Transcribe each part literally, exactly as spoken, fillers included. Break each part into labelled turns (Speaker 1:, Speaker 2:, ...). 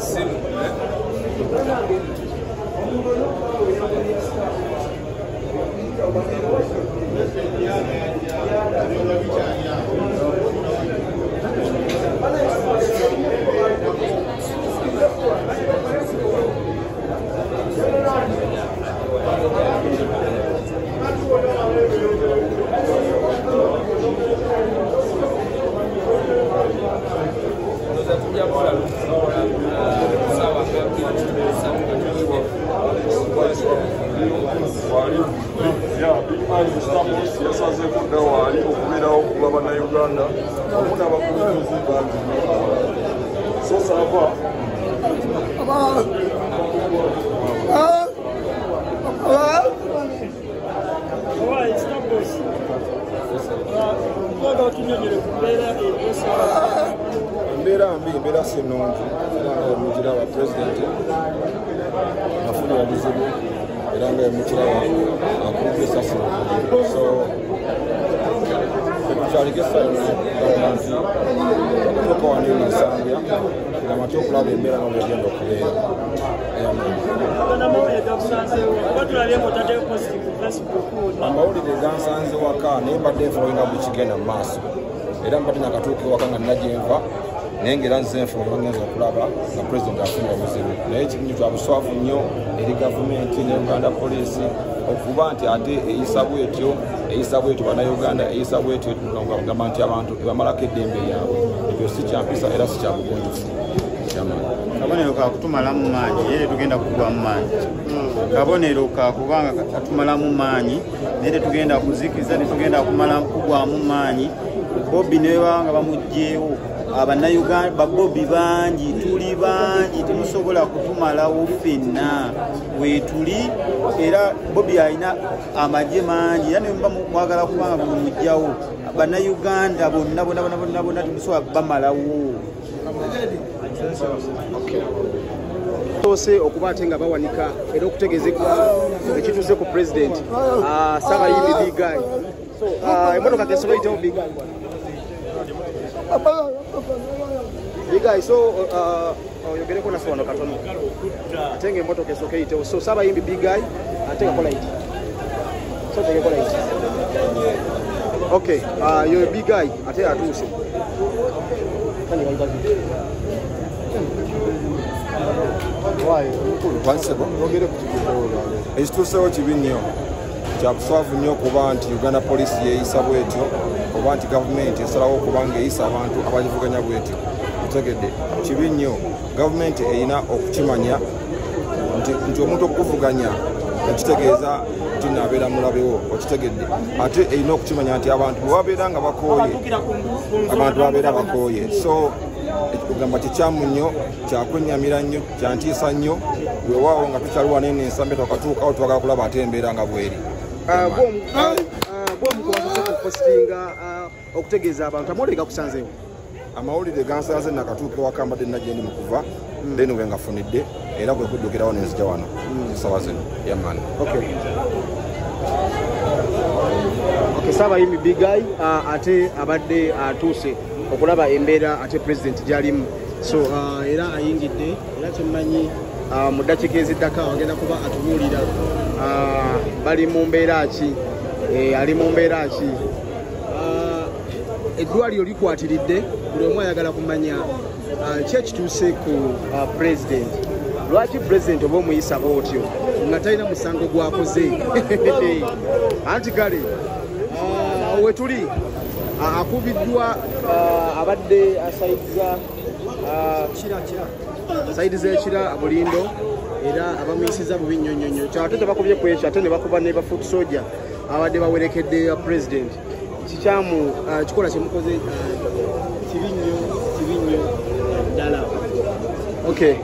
Speaker 1: So ça va. Mbera mbi mbera sinonzi mujira wa president nafuna bizibu eranga mujira wa akuru sasa so Charlie gets kutoka wanini Zambia na matoko la mbele na mjendo kule. Ambauli de gansanze waka nemba defo inga buchigenda maso. Era mpati nakatuki wakanga najemva nengera nzenfo ngeza kulaba na president afunga muzibu. Na echi kintu abuswafu nnyo eri government ne Uganda police okuba nti ate eyisabu etyo eyisabu etyo bana Uganda eyisabu etyo ngamba nti abantu bamalako eddembe yaabwe ebyo si kyampisa era si kyabugunjufu
Speaker 2: kabonero ka kutumala mu maanyi yere tugenda kugwa mu maanyi kabonero ka kubanga katumala mu maanyi nere tugenda kuzikiza ne tugenda kumala kugwa mu maanyi Bobby ne banga bamujjeewo abana Uganda babobi bangi tuli bangi temusobola kutumala ufenna we tuli era Bobby aina amaje mangi yani mba mwagala kubanga mujjawo abana Uganda bonna bonna bonna bonna temusobola bamalawo.
Speaker 3: Okay. Tose okubatenga bawanika era okutegezekwa ekituze ku president ah saba yimi big guy so ah emotoka kesoka ite big guy big guy so uh yogere kona sono katono atenge emotoka kesoka ite so saba yimi big guy ateka kola ite so tege kola ite okay ah yo big guy ate atuse kani wanga Why?
Speaker 1: One second. Ekituusewo kibi nnyo kya buswavu nnyo okuba nti Uganda police yeeyisa bwetyo oba nti gavumenti esalawo okuba ng'eyisa abantu abagivuganya bwetyo otegedde kibi nnyo gavumenti erina okukimanya nti omuntu okukuvuganya ekitegeeza nti naabeera mulabewo okitegedde ate erina okukimanya nti abantu bwe babeera nga bakooye abantu babeera bakooye so ekigamba kikyamu nnyo kyakwennyamira nnyo kyantiisa nnyo weewaawo nga tukyaliwa nene ensambe twakatuukawo twagala kulaba ate embeera nga bweri
Speaker 3: bwomukupostinga okutegeeza abantu amawulire gakusanzeewo
Speaker 1: amawulire gansanze nakatuuka ewaka mbadde nagyendi mu kuva then we ngafunidde era kwe kuddukirawo nenzija wano sawa zino yamani
Speaker 3: saba yimi big guy ate abadde atuuse okulaba embeera ate president gyalimu so uh, era ayingidde era kyemmanyi uh, mu ddakiika eziddako agenda kuba atubuulira uh, bali mu mbeera ki eh, ali mu mbeera ki uh, eddwaliro likwatiridde buli omu ayagala kumanya uh, ki ekituuse ku uh, president lwaki president oba omuyisa otyo nga talina musango gwakoze anti kale uh, wetuli akubiddwa abadde asaidiza asaidiza ekira abulindo era abamuyisiza bubi nnyo nnyo nnyo kyate tebakubye ku ekyo ate ne bakuba ne bafoot soja abadde bawerekedde president kikyamu kikola kyemukoze kibi nnyo kibi nnyo ddala okay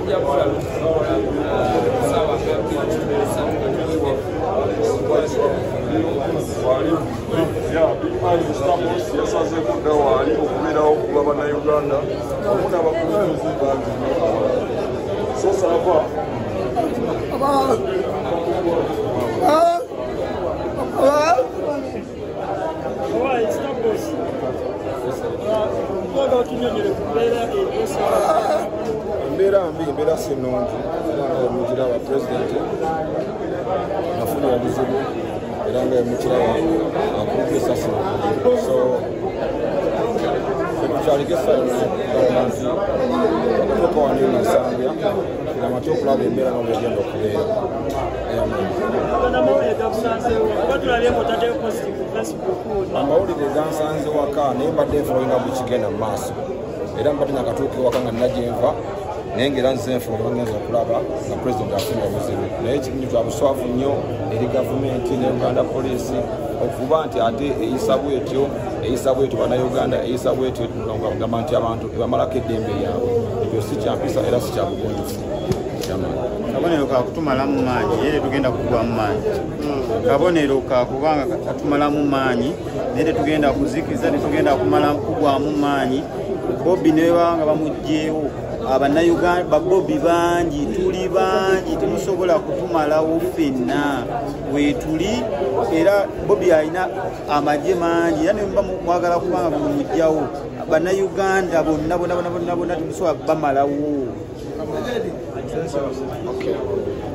Speaker 1: yasazeeko dda waali okubeerawo okuba bannayuganda wamu n'abakulembeze bangi so sava embeera mbi embeera si nnungi mukiraba pulezidenti afunira obuzibu era nga mukiraba akuliko esasi so ekukyaliko esasi gavumenti okutuuka wano enisambya amate okulaba embeera nga bwegenda okubeera amawulire gansanze waka naye mbadde nfuloyinga buli kigenda mu maaso era mbadde nakatuuka ewaka nga nina gyenva naye ngaera nze nfuloyo ngenza okulaba nga pulezidenti afunira obuzibu naye ekirinyi twa buswavu nnyo eri gavumenti ne uganda poliisi okuba nti ate eyisa bwetyo eyisa bwetyo bannayuganda eyisa bwetyo gamba nti abantu ebamalako eddembe lyabwe ebyo si kyampisa era si kyabugunjufu
Speaker 2: kabonero kakutumala mu maanyi naye tetugenda kugwa mu maanyi kabonero kakubanga katumala mu maanyi naye tetugenda kuzikiza tetugenda kumala kugwa mu maanyi Bobby ne banga bamugjeewo abannayuganda babobi bangi tuli bangi temusobola kutumalawo ffenna wetuli era Bobby alina amagye mangi era nemba mwagala kubanga mumugjawo bannayuganda bonna bonna bonna bonna temusobola bamalawo.
Speaker 3: Okay.